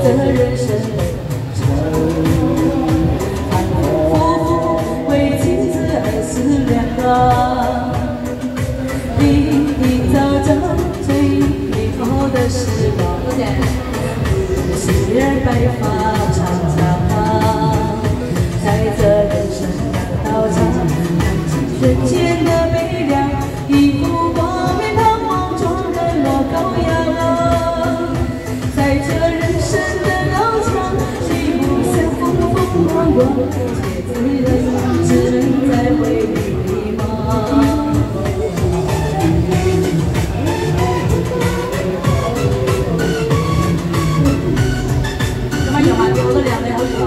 人生的长，反反复复为情字而思量。你造就最美好的时光，细儿白发长长，在这人生的道场，看尽人间的悲凉，一副冠冕堂皇，壮人若羔羊。在这人生的道场，谁不曾风风光光，且自人只能在回忆里忙。有吗？给我的两位好友。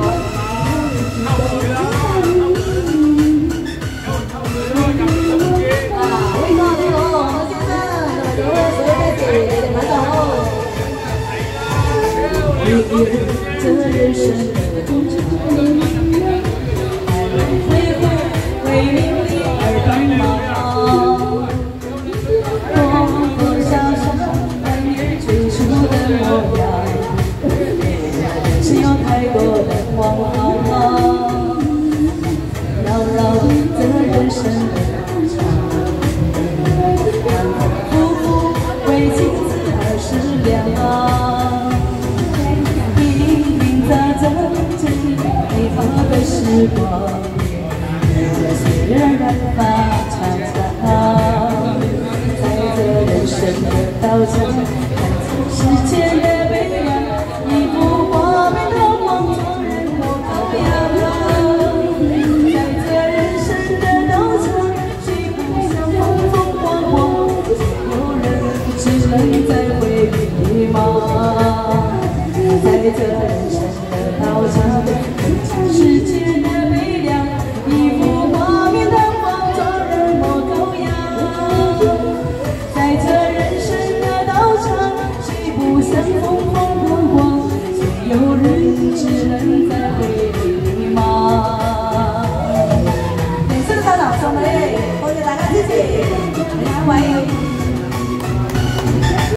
威哥，你好，王先生，各位所有的姐姐们好。这人生的工程，来来回回为名利而奔忙，多多少少男儿最初的模样。是有太多的慌忙，绕绕这人生的道场，反反复复为情字而思量。隐隐杂杂最美好的时光，虽然白发长长，在这人生的道场，看尽世间的悲凉。一幅画面堂皇，壮人若羔羊。在这人生的道场，谁不想风风光光？有人只能在回忆里忙。在这人生的道场，看尽世间。